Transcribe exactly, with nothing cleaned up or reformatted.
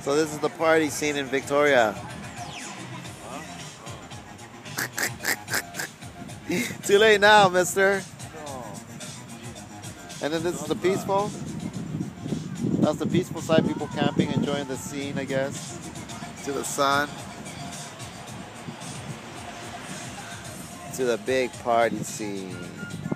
So this is the party scene in Victoria. Too late now, mister. And then this is the peaceful. That's the peaceful side, people camping, enjoying the scene, I guess. To the sun. To the big party scene.